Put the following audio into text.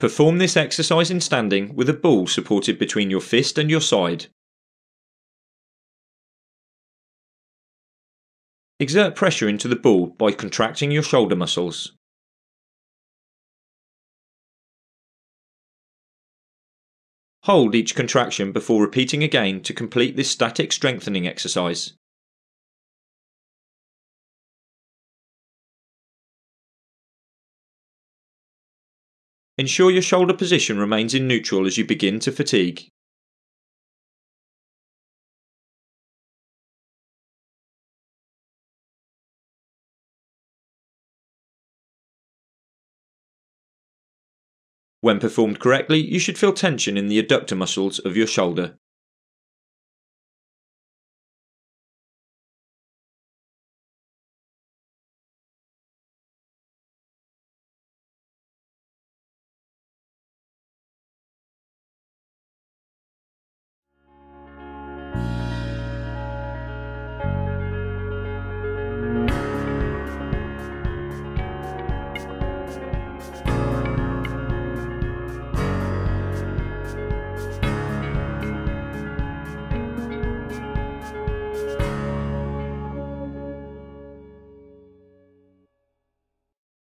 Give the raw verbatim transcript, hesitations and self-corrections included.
Perform this exercise in standing with a ball supported between your fist and your side. Exert pressure into the ball by contracting your shoulder muscles. Hold each contraction before repeating again to complete this static strengthening exercise. Ensure your shoulder position remains in neutral as you begin to fatigue. When performed correctly, you should feel tension in the adductor muscles of your shoulder.